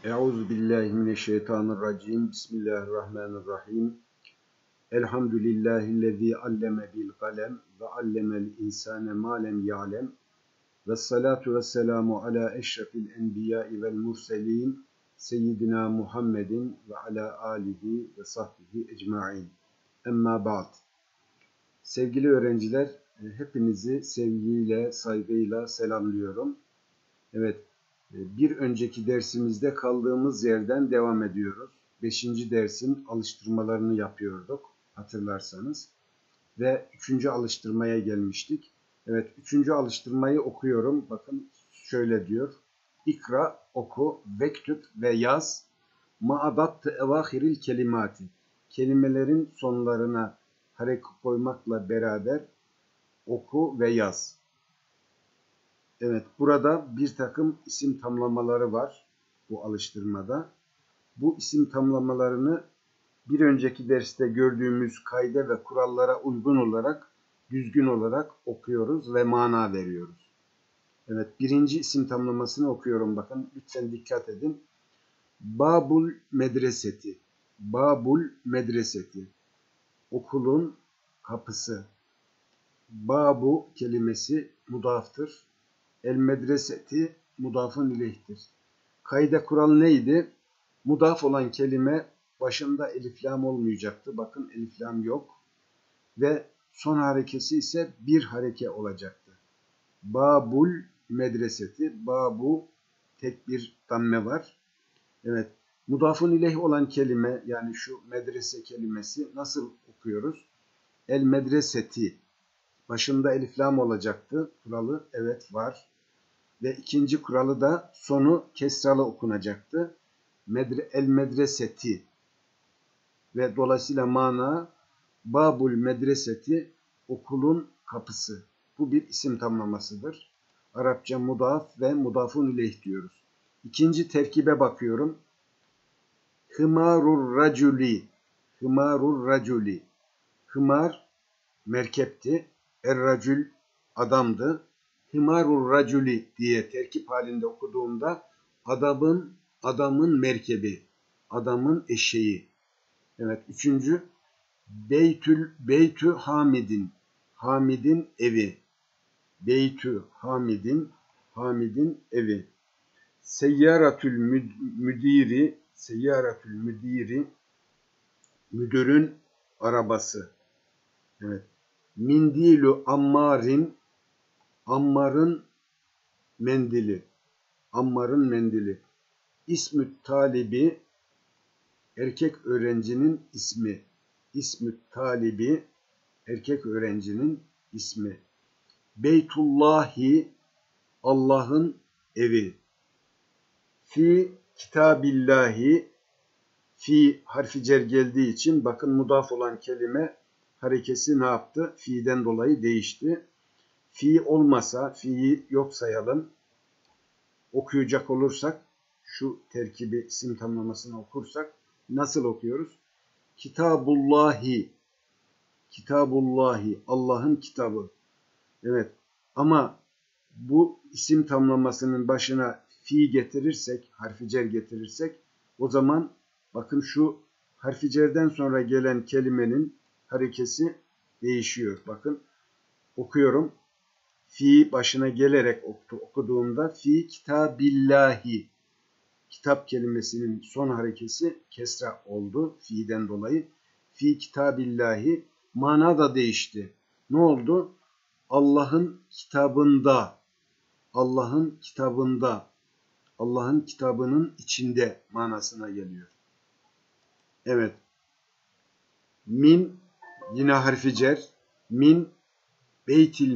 Euzubillahimineşşeytanirracim. Bismillahirrahmanirrahim. Elhamdülillahillezî alleme bil kalem ve allemel insâne mâ lem ya'lem. Vessalatu vesselamu ala eşrefil enbiyâi vel murselîn. Seyyidina Muhammedin ve ala âlihi ve sahbihi ecmaîn. Emma ba'd. Sevgili öğrenciler, hepinizi sevgiyle, saygıyla selamlıyorum. Evet, bir önceki dersimizde kaldığımız yerden devam ediyoruz. 5. dersin alıştırmalarını yapıyorduk, hatırlarsanız. Ve 3. alıştırmaya gelmiştik. Evet, 3. alıştırmayı okuyorum. Bakın şöyle diyor. İkra, oku, vektüb ve yaz. Ma'adattı evâhiril kelimati. Kelimelerin sonlarına hareke koymakla beraber oku ve yaz. Evet, burada bir takım isim tamlamaları var bu alıştırmada. Bu isim tamlamalarını bir önceki derste gördüğümüz kaide ve kurallara uygun olarak, düzgün olarak okuyoruz ve mana veriyoruz. Evet, birinci isim tamlamasını okuyorum. Bakın, lütfen dikkat edin. Babul medreseti. Babul medreseti. Okulun kapısı. Babu kelimesi mudaftır. El medreseti mudafun ileyhtir. Kaide kural neydi? Mudaf olan kelime başında elif lam olmayacaktı. Bakın elif lam yok. Ve son harekesi ise bir hareke olacaktı. Babul medreseti. Babu tek bir damme var. Evet. Mudafun ileyh olan kelime, yani şu medrese kelimesi nasıl okuyoruz? El medreseti. Başında elif lam olacaktı. Kuralı evet var. Ve ikinci kuralı da sonu kesralı okunacaktı. El medreseti. Ve dolayısıyla mana babul medreseti, okulun kapısı. Bu bir isim tamlamasıdır. Arapça mudaf ve mudafun ileyh diyoruz. İkinci terkibe bakıyorum. Hımarur raculi. Hımarur raculi. Hımar merkepti. Er-racül adamdı. Himarul raculi diye terkip halinde okuduğumda adamın merkebi, adamın eşeği. Evet, üçüncü beytü hamidin, Hamid'in evi. Beytü Hamid'in evi. Seyyaratül müdiri, müdürün arabası. Evet. Mindilu Ammar'ın mendili. İsmü talibi, erkek öğrencinin ismi. İsmü talibi, erkek öğrencinin ismi. Beytullahi, Allah'ın evi. Fi kitabillahi, fi harfi cer geldiği için bakın mudaf olan kelime harekesi ne yaptı? Fi'den dolayı değişti. Fi olmasa, fi'yi yok sayalım. Okuyacak olursak, şu terkibi, isim tamlamasını okursak nasıl okuyoruz? Kitabullahi, Allah'ın kitabı. Evet, ama bu isim tamlamasının başına fi getirirsek, harfi cer getirirsek, o zaman bakın şu harfi cerden sonra gelen kelimenin harekesi değişiyor. Bakın okuyorum. Fi başına gelerek okuduğumda fi kitabillahi, kitap kelimesinin son harekesi kesra oldu fi'den dolayı. Fi kitabillahi, mana da değişti. Ne oldu? Allah'ın kitabında, Allah'ın kitabının içinde manasına geliyor. Evet. Min yine harfi cer. Min beytil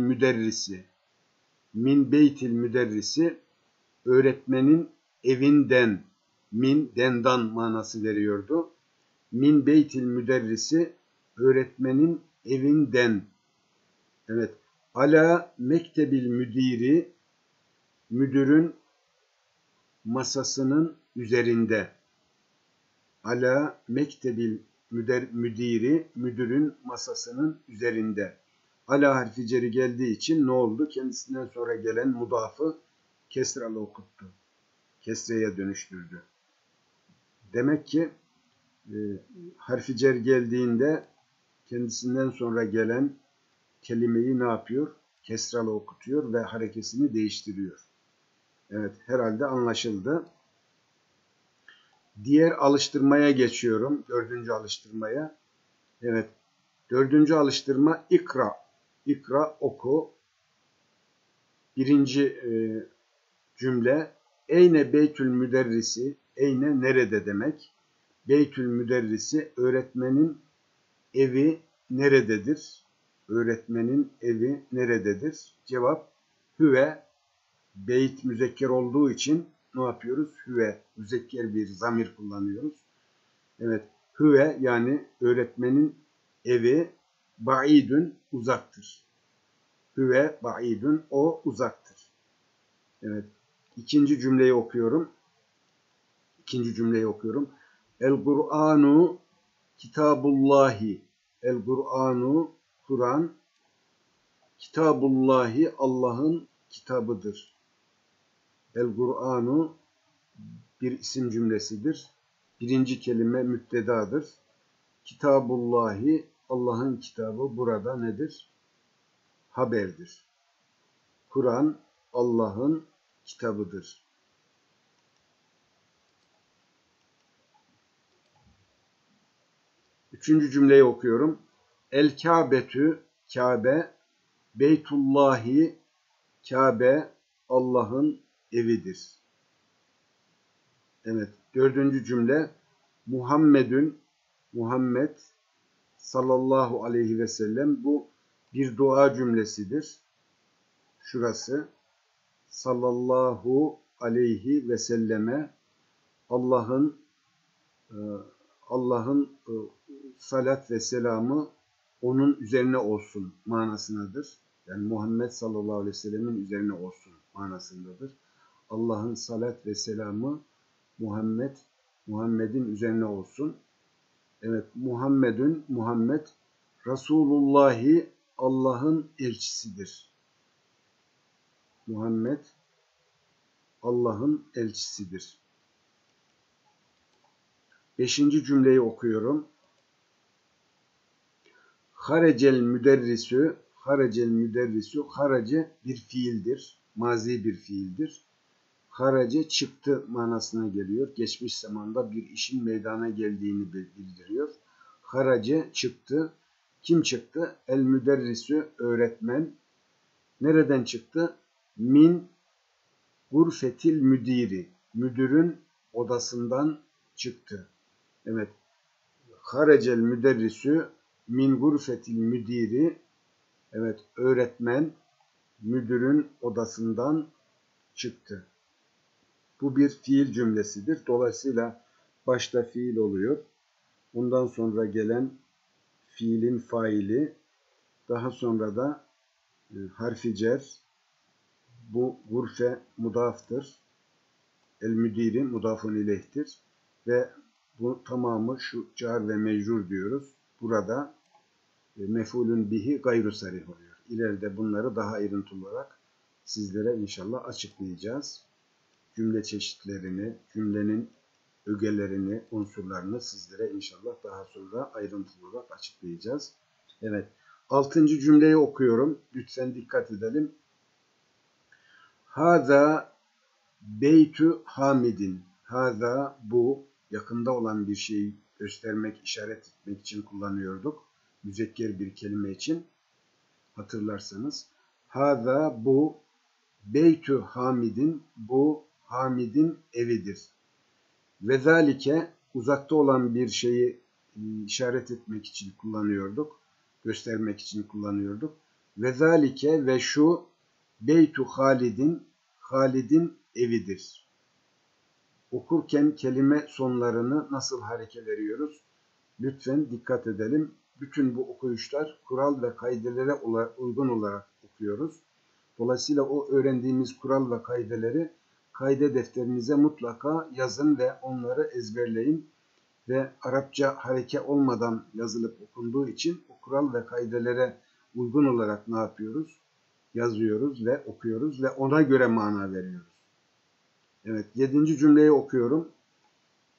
müderrisi, öğretmenin evinden, min dendan manası veriyordu. Min beytil müderrisi, öğretmenin evinden. Evet. Ala mektebil müdiri, müdürün masasının üzerinde. Ala mektebil müdiri, müdürün masasının üzerinde. Ala harfi ceri geldiği için ne oldu? Kendisinden sonra gelen mudafı kesralı okuttu. Kesreye dönüştürdü. Demek ki harfi cer geldiğinde kendisinden sonra gelen kelimeyi ne yapıyor? Kesralı okutuyor ve harekesini değiştiriyor. Evet, herhalde anlaşıldı. Diğer alıştırmaya geçiyorum. 4. alıştırmaya. Evet, 4. alıştırma ikra. İkra, oku. 1. cümle eyne beytül müderrisi, eyne nerede demek. Beytül müderrisi, öğretmenin evi nerededir? Öğretmenin evi nerededir? Cevap hüve. Beyt müzekker olduğu için ne yapıyoruz? Hüve, müzekker bir zamir kullanıyoruz. Evet, hüve yani öğretmenin evi ba'idun uzaktır. Hüve ba'idun, o uzaktır. Evet, ikinci cümleyi okuyorum. El-Kur'anu kitabullahi. El-Kur'anu, Kur'an, kitabullahi, Allah'ın kitabıdır. El-Kur'anu bir isim cümlesidir. Birinci kelime müptedadır. Kitabullahi, Allah'ın kitabı burada nedir? Haberdir. Kur'an Allah'ın kitabıdır. Üçüncü cümleyi okuyorum. El-Kâbetü, Kabe, Beytullahi, Kabe Allah'ın evidir. Evet, 4. cümle Muhammedün, Muhammed sallallahu aleyhi ve sellem, bu bir dua cümlesidir. Şurası sallallahu aleyhi ve selleme Allah'ın salat ve selamı onun üzerine olsun manasındadır. Yani Muhammed sallallahu aleyhi ve sellemin üzerine olsun manasındadır. Allah'ın salat ve selamı Muhammed'in üzerine olsun. Evet, Muhammed Resulullahi, Allah'ın elçisidir. Muhammed Allah'ın elçisidir. 5. cümleyi okuyorum. Harecel müderrisü, harace bir fiildir. Mazi bir fiildir. Harace çıktı manasına geliyor. Geçmiş zamanda bir işin meydana geldiğini bildiriyor. Harace çıktı. Kim çıktı? El müderrisü, öğretmen. Nereden çıktı? Min gurfetil müdiri. Müdürün odasından çıktı. Evet. Harecel müderrisü min gurfetil müdiri. Evet, öğretmen müdürün odasından çıktı. Bu bir fiil cümlesidir. Dolayısıyla başta fiil oluyor. Bundan sonra gelen fiilin faili, daha sonra da harfi cer. Bu gurfe mudaftır. El müdiri mudafun ileyhtir. Ve bu tamamı şu car ve mecrur diyoruz. Burada mef'ulün bihi gayru sarih oluyor. İleride bunları daha ayrıntılı olarak sizlere inşallah açıklayacağız. Cümle çeşitlerini, cümlenin ögelerini, unsurlarını sizlere inşallah daha sonra ayrıntılı olarak açıklayacağız. Evet, 6. cümleyi okuyorum. Lütfen dikkat edelim. Hâzâ beytü hamidin. Hâzâ, bu, yakında olan bir şeyi göstermek, işaret etmek için kullanıyorduk. Müzekker bir kelime için. Hatırlarsanız. Hâzâ, bu, beytü hamidin, bu Hamid'in evidir. Ve zalike, uzakta olan bir şeyi işaret etmek için kullanıyorduk. Göstermek için kullanıyorduk. Ve zalike, ve şu, beytu Halid'in evidir. Okurken kelime sonlarını nasıl hareke veriyoruz? Lütfen dikkat edelim. Bütün bu okuyuşlar kural ve kaidelere uygun olarak okuyoruz. Dolayısıyla o öğrendiğimiz kural ve kaideleri kaide defterinize mutlaka yazın ve onları ezberleyin. Ve Arapça hareke olmadan yazılıp okunduğu için o kural ve kaidelere uygun olarak ne yapıyoruz? Yazıyoruz ve okuyoruz ve ona göre mana veriyoruz. Evet, 7. cümleyi okuyorum.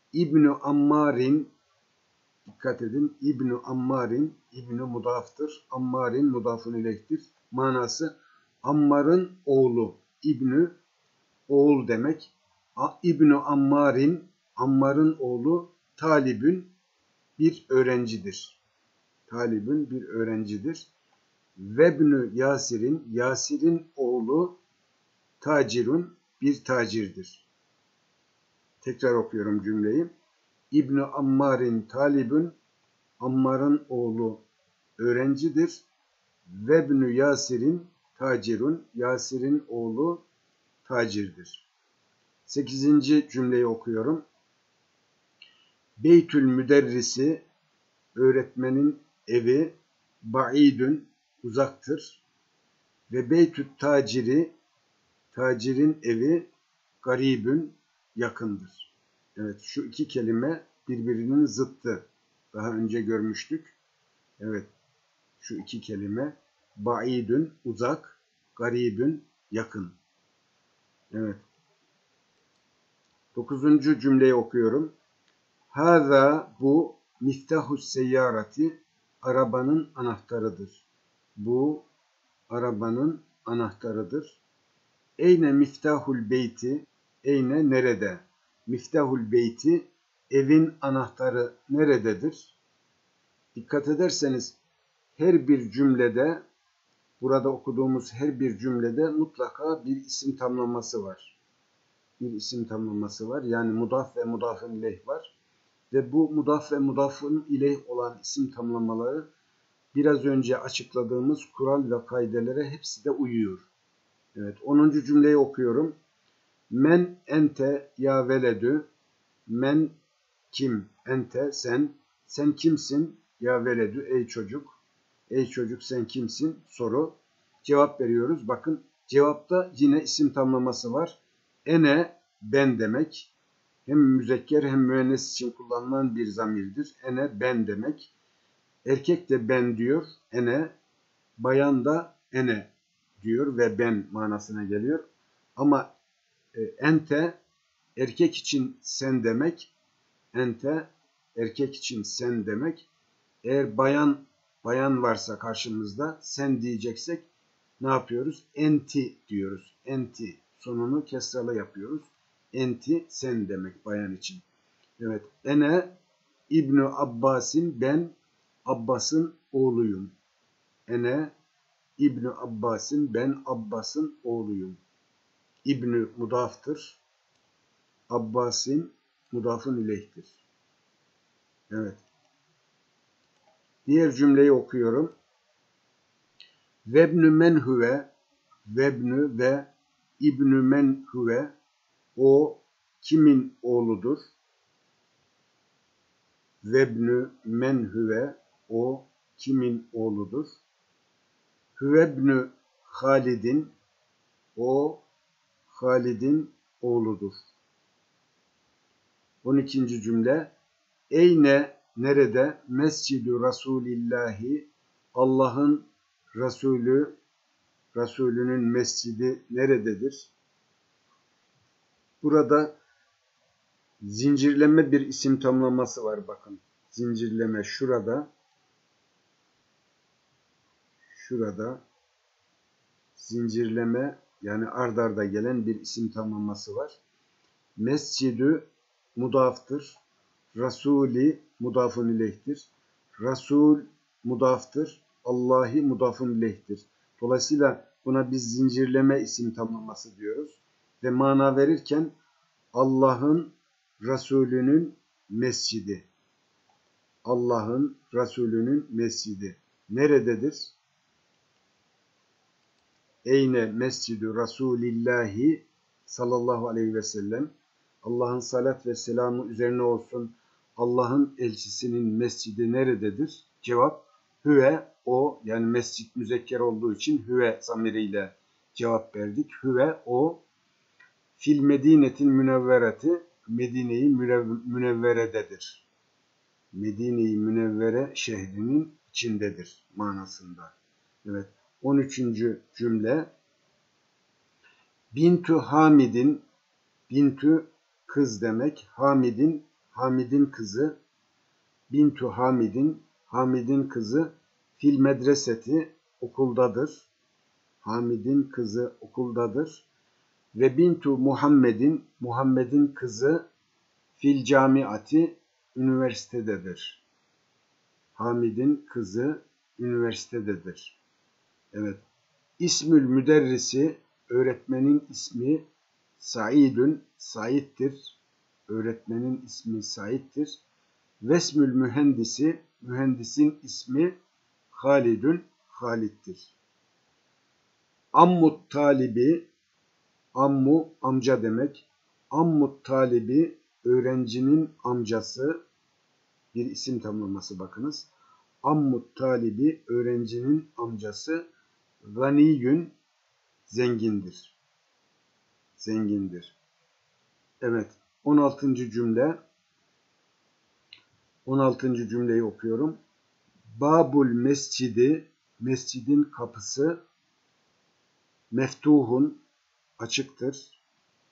İbnu Ammar'in, dikkat edin, İbnu Ammar'in, İbnu mudaftır, Ammar'in mudafun ileyhtir. Manası Ammar'ın oğlu, İbnü oğul demek. İbnu Ammar'in, Ammar'ın oğlu, talibün bir öğrencidir. Talibün bir öğrencidir. Vebnü Yasir'in, Yasir'in oğlu tacirun bir tacirdir. Tekrar okuyorum cümleyi. İbn Ammar'in talibün, Ammar'ın oğlu öğrencidir. Vebnü Yasir'in tacirun, Yasir'in oğlu tacirdir. 8. cümleyi okuyorum. Beytül müderrisi, öğretmenin evi, ba'idün, uzaktır. Ve beytü't taciri, tacirin evi, garibün, yakındır. Evet, şu iki kelime birbirinin zıttı. Daha önce görmüştük. Evet, şu iki kelime ba'idün, uzak, garibün, yakın. Evet. 9. cümleyi okuyorum. Hâzâ, bu, miftahus seyyarati, arabanın anahtarıdır. Bu, arabanın anahtarıdır. Eyne miftahul beyti, eyne nerede? Miftahul beyti, evin anahtarı nerededir? Dikkat ederseniz her bir cümlede, burada okuduğumuz her bir cümlede mutlaka bir isim tamlaması var. Bir isim tamlaması var. Yani mudaf ve mudafın ileyh var. Ve bu mudaf ve mudafın ileyh olan isim tamlamaları biraz önce açıkladığımız kural ve kaidelere hepsi de uyuyor. Evet, 10. cümleyi okuyorum. Men ente ya veledü, men kim, ente sen, sen kimsin ya veledü ey çocuk, ey çocuk sen kimsin soru. Cevap veriyoruz. Bakın cevapta yine isim tamlaması var. Ene ben demek. Hem müzekker hem müennes için kullanılan bir zamirdir. Ene ben demek. Erkek de ben diyor. Ene, bayan da ene diyor ve ben manasına geliyor. Ama ente erkek için sen demek. Ente erkek için sen demek. Eğer bayan varsa karşımızda sen diyeceksek ne yapıyoruz? Enti diyoruz. Enti sonunu kesralı yapıyoruz. Enti sen demek bayan için. Evet. Ene İbnu Abbas'in, ben Abbas'ın oğluyum. Ene İbnu Abbas'in, ben Abbas'ın oğluyum. İbnü mudaftır. Abbas'in mudafın ileyhtir. Evet. Diğer cümleyi okuyorum. Vebnü men huve, vebnü ve ibnü men huve, o kimin oğludur? Vebnü men huve, o kimin oğludur? Hüvebnü Halid'in, o Halid'in oğludur. 12. cümle. Eyne, nerede? Mescid-i Resulillahi, Allah'ın Resulünün mescidi nerededir? Burada zincirleme bir isim tamlaması var bakın. Zincirleme şurada. Şurada zincirleme yani ard arda gelen bir isim tamlaması var. Mescidü mudaftır. Rasuli mudafun ileyhtir. Rasul mudaftır. Allahi mudafun ileyhtir. Dolayısıyla buna biz zincirleme isim tamlaması diyoruz. Ve mana verirken Allah'ın Resulünün mescidi. Allah'ın Resulünün mescidi. Nerededir? Eyne mescidü Resulillahi sallallahu aleyhi ve sellem. Allah'ın salat ve selamı üzerine olsun. Allah'ın elçisinin mescidi nerededir? Cevap hüve, o, yani mescid müzekker olduğu için hüve zamiriyle cevap verdik. Hüve, o, fil medinetin münevvereti, Medine-i Münevvere'dedir. Medine-i Münevvere şehrinin içindedir manasında. Evet. 13. cümle. Bintü Hamid'in, bintü kız demek. Hamid'in, Hamid'in kızı, bintu Hamid'in, Hamid'in kızı, fil medreseti, okuldadır. Hamid'in kızı okuldadır. Ve bintu Muhammed'in, Muhammed'in kızı, fil camiati, üniversitededir. Hamid'in kızı üniversitededir. Evet. İsmül müderrisi, öğretmenin ismi, Saidün, Said'dir. Öğretmenin ismi Said'dir. Vesmül mühendisi, mühendisin ismi Halidün, Halid'dir. Ammut talibi, ammu amca demek. Ammut talibi, öğrencinin amcası, bir isim tamlaması bakınız. Ammut talibi, öğrencinin amcası, ganiyün, zengindir. Zengindir. Evet, 16. cümle. 16. cümleyi okuyorum. Babul mescidi, mescidin kapısı, meftuhun, açıktır.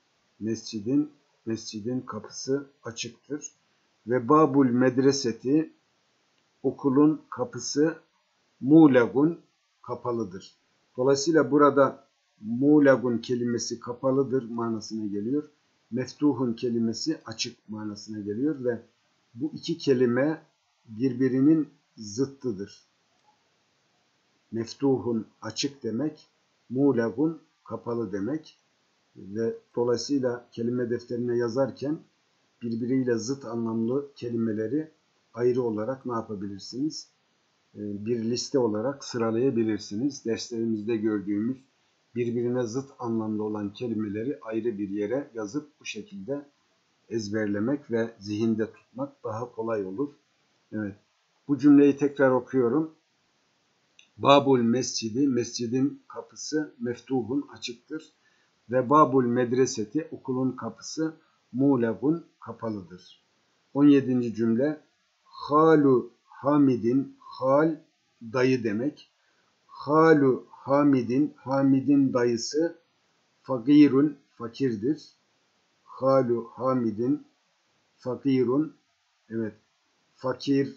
Mescidin kapısı açıktır. Ve babul medreseti, okulun kapısı, muğlagun, kapalıdır. Dolayısıyla burada muğlagun kelimesi kapalıdır manasına geliyor. Meftuhun kelimesi açık manasına geliyor ve bu iki kelime birbirinin zıttıdır. Meftuhun açık demek, muğlagun kapalı demek ve dolayısıyla kelime defterine yazarken birbiriyle zıt anlamlı kelimeleri ayrı olarak ne yapabilirsiniz? Bir liste olarak sıralayabilirsiniz. Derslerimizde gördüğümüz birbirine zıt anlamda olan kelimeleri ayrı bir yere yazıp bu şekilde ezberlemek ve zihinde tutmak daha kolay olur. Evet. Bu cümleyi tekrar okuyorum. Babul mescidi, mescidin kapısı meftuhun, açıktır. Ve babul medreseti, okulun kapısı muğlagun, kapalıdır. 17. cümle. Halu Hamid'in, hal dayı demek. Halu Hamid'in, Hamid'in dayısı, fakirun, fakirdir. Halu Hamid'in, fakirun, evet, fakir,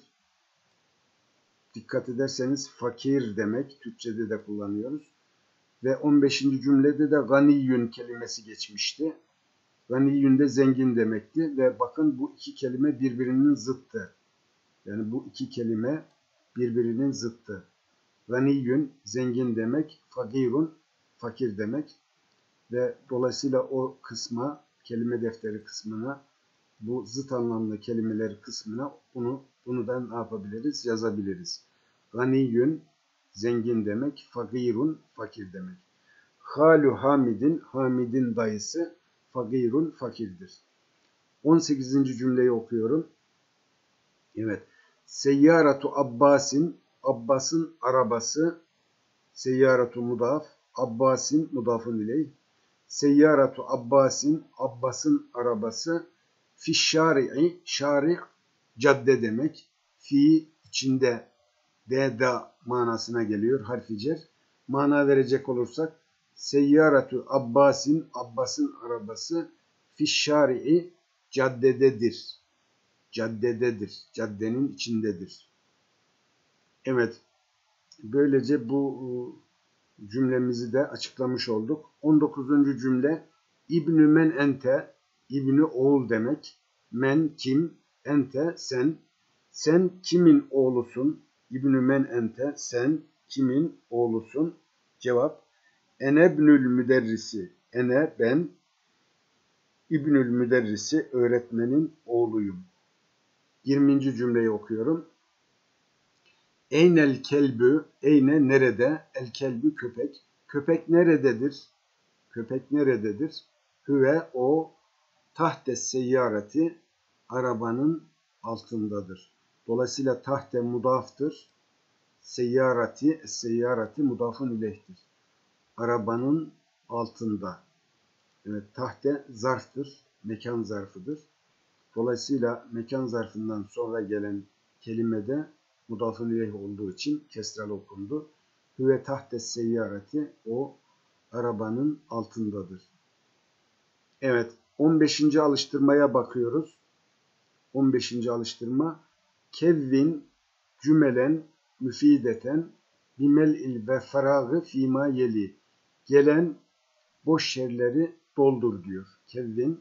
dikkat ederseniz fakir demek, Türkçe'de de kullanıyoruz. Ve 15. cümlede de ganiyün kelimesi geçmişti. Ganiyün de zengin demekti ve bakın bu iki kelime birbirinin zıttı. Yani bu iki kelime birbirinin zıttı. Ganiyün zengin demek, fakirun fakir demek ve dolayısıyla o kısma, kelime defteri kısmına, bu zıt anlamlı kelimeler kısmına bunu da ne yapabiliriz? Yazabiliriz. Ganiyün zengin demek, fakirun fakir demek. Halu Hamid'in, Hamid'in dayısı, fakirun fakirdir. 18. cümleyi okuyorum. Evet. Seyyaratu Abbas'in, Abbas'ın arabası, seyyaratu mudaf, Abbas'in mudafun ileyh. Seyyaratu Abbas'in, Abbas'ın arabası, fi şari'i, şari' cadde demek. Fi içinde, da manasına geliyor, harfi cer. Mana verecek olursak, seyyaratu Abbas'in, Abbas'ın arabası, fi şari'i, caddededir. Caddededir, caddenin içindedir. Evet, böylece bu cümlemizi de açıklamış olduk. 19. cümle, İbnü men ente, İbnü oğul demek. Men kim, ente sen. Sen kimin oğlusun? İbnü men ente, sen kimin oğlusun? Cevap, enebnül müderrisi, ene ben, İbnül müderrisi, öğretmenin oğluyum. 20. cümleyi okuyorum. Eynel kelbü, eyne nerede, el kelbü köpek. Köpek nerededir? Köpek nerededir? Hüve o, tahte seyyareti, arabanın altındadır. Dolayısıyla tahte mudaftır. Seyyarati mudafun ileyhtir. Arabanın altında. Evet, tahte zarftır, mekan zarfıdır. Dolayısıyla mekan zarfından sonra gelen kelimede mudafun ileyh olduğu için kesralı okundu. Hüve tahte seyyareti, o arabanın altındadır. Evet, 15. alıştırmaya bakıyoruz. 15. alıştırma. Kevvin cümelen müfideten bimel'il ve feragı fîmâ yeli. Gelen boş yerleri doldur diyor. Kevvin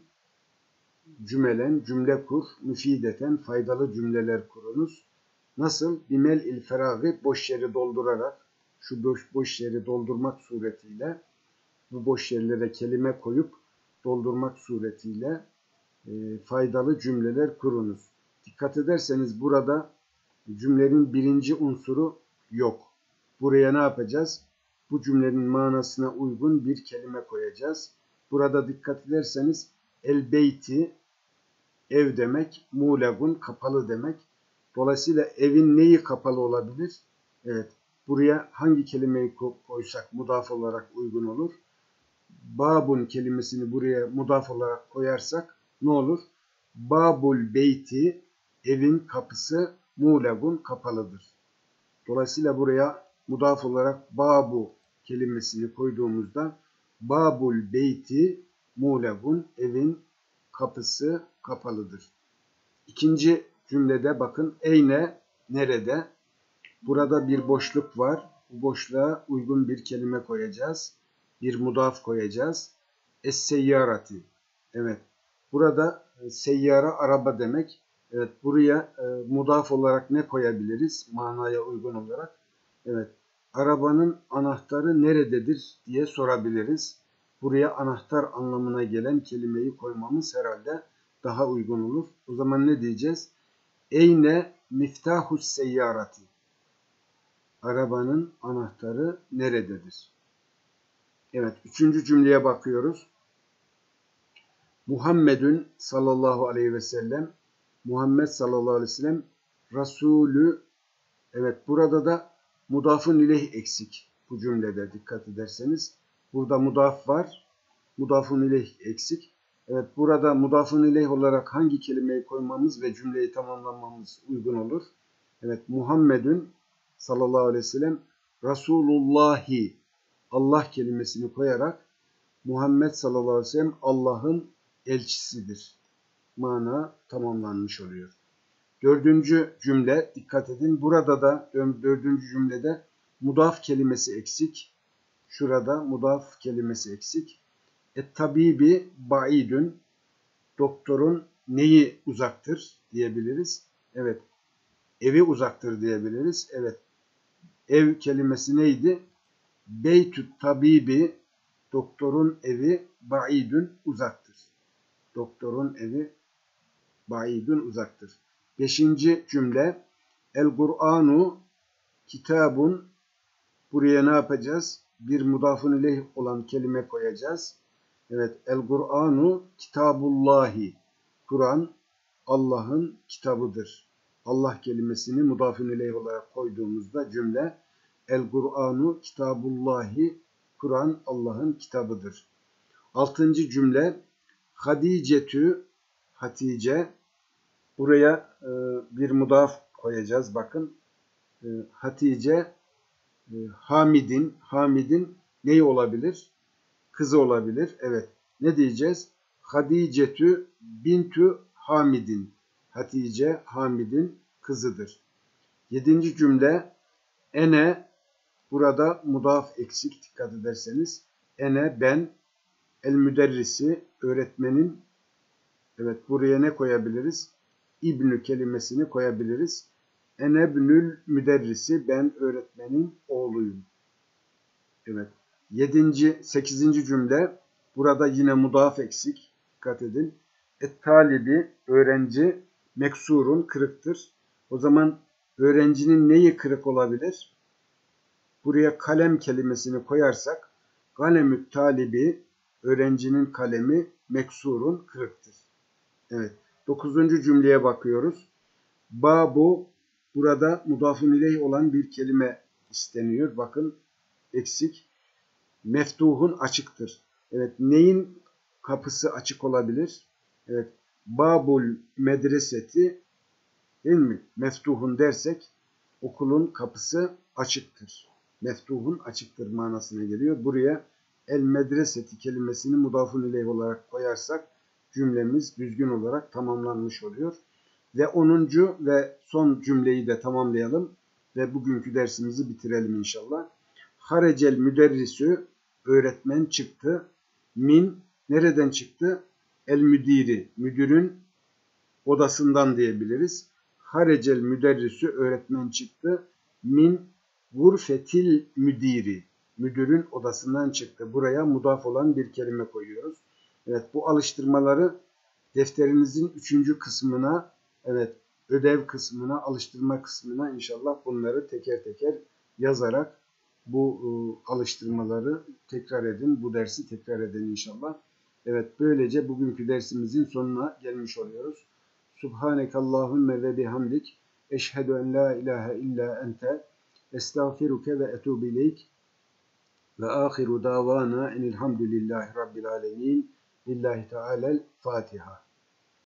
cümelen cümle kur, müfideten faydalı cümleler kurunuz. Nasıl? Bimel'il feragı boş yeri doldurarak, şu boş yeri doldurmak suretiyle, bu boş yerlere kelime koyup doldurmak suretiyle faydalı cümleler kurunuz. Dikkat ederseniz burada cümlenin birinci unsuru yok. Buraya ne yapacağız? Bu cümlenin manasına uygun bir kelime koyacağız. Burada dikkat ederseniz el beyti ev demek, muğlegun kapalı demek. Dolayısıyla evin neyi kapalı olabilir? Evet. Buraya hangi kelimeyi koysak mudaf olarak uygun olur? Babun kelimesini buraya mudaf olarak koyarsak ne olur? Babul beyti evin kapısı muğlegun kapalıdır. Dolayısıyla buraya mudaf olarak babu kelimesini koyduğumuzda babul beyti muğlegun evin kapısı kapalıdır. İkinci cümlede bakın eyne nerede? Burada bir boşluk var. Bu boşluğa uygun bir kelime koyacağız. Bir mudaf koyacağız. Es-seyyarati. Evet. Burada seyyara araba demek. Evet. Buraya mudaf olarak ne koyabiliriz? Manaya uygun olarak. Evet. Arabanın anahtarı nerededir diye sorabiliriz. Buraya anahtar anlamına gelen kelimeyi koymamız herhalde daha uygun olur. O zaman ne diyeceğiz? Eyne miftahus seyyarati. Arabanın anahtarı nerededir? Evet, üçüncü cümleye bakıyoruz. Muhammedun sallallahu aleyhi ve sellem, Muhammed sallallahu aleyhi ve sellem, Resulü, evet burada da mudafun ileyh eksik bu cümlede dikkat ederseniz. Burada mudaf var, mudafun ileyh eksik. Evet, burada mudafun ileyh olarak hangi kelimeyi koymamız ve cümleyi tamamlamamız uygun olur? Evet, Muhammedun sallallahu aleyhi ve sellem Resulullahi Allah kelimesini koyarak Muhammed sallallahu aleyhi ve sellem Allah'ın elçisidir. Mana tamamlanmış oluyor. Dördüncü cümle dikkat edin. Burada da dördüncü cümlede mudaf kelimesi eksik. Şurada mudaf kelimesi eksik. Et-tabibi ba'idun. Doktorun neyi uzaktır diyebiliriz. Evet. Evi uzaktır diyebiliriz. Evet. Ev kelimesi neydi? Beytü't tabibi, doktorun evi, ba'idun uzaktır. Doktorun evi ba'idun uzaktır. Beşinci cümle El-Kur'anu kitabun, buraya ne yapacağız? Bir mudafun ileyh olan kelime koyacağız. Evet, El-Kur'anu kitabullahi. Kur'an Allah'ın kitabıdır. Allah kelimesini mudafun ileyh olarak koyduğumuzda cümle El-Kur'anu kitabullahi. Kur'an Allah'ın kitabıdır. Altıncı cümle Hadicetü, Hatice. Buraya bir mudaf koyacağız. Bakın Hatice Hamid'in, Hamid'in neyi olabilir? Kızı olabilir. Evet. Ne diyeceğiz? Hadicetü bintü Hamid'in. Hatice Hamid'in kızıdır. Yedinci cümle ene, burada mudaf eksik dikkat ederseniz. Ene ben, el müderrisi öğretmenin, evet buraya ne koyabiliriz? İbnü kelimesini koyabiliriz. Enebnül müderrisi, ben öğretmenin oğluyum. Evet. Sekizinci cümle, burada yine mudaf eksik. Dikkat edin. Et-talibi, öğrenci, meksurun, kırıktır. O zaman öğrencinin neyi kırık olabilir? Buraya kalem kelimesini koyarsak, kalemü't talibi, öğrencinin kalemi, meksurun, kırıktır. Evet. Dokuzuncu cümleye bakıyoruz. Babu, burada mudafun ileyh olan bir kelime isteniyor. Bakın eksik. Meftuhun açıktır. Evet. Neyin kapısı açık olabilir? Evet. Babul medreseti, değil mi? Meftuhun dersek okulun kapısı açıktır. Meftuhun açıktır manasına geliyor. Buraya el medreseti kelimesini mudafun ileyh olarak koyarsak cümlemiz düzgün olarak tamamlanmış oluyor. Ve 10. ve son cümleyi de tamamlayalım ve bugünkü dersimizi bitirelim inşallah. Harecel müderrisü, öğretmen çıktı. Min, nereden çıktı? El müdiri, müdürün odasından diyebiliriz. Harecel müderrisü, öğretmen çıktı. Min gurfetil müdiri, müdürün odasından çıktı. Buraya mudaf olan bir kelime koyuyoruz. Evet, bu alıştırmaları defterinizin 3. kısmına, evet, ödev kısmına, alıştırma kısmına inşallah bunları teker teker yazarak bu alıştırmaları tekrar edin. Bu dersi tekrar edin inşallah. Evet, böylece bugünkü dersimizin sonuna gelmiş oluyoruz. Subhanekallahümme ve bihamdik. Eşhedü en la ilahe illa ente. Estağfiruke ve etubu ileyk. Ve ahiru davana enilhamdülillahi rabbil alemin. Lillahi Teala'l Fatiha.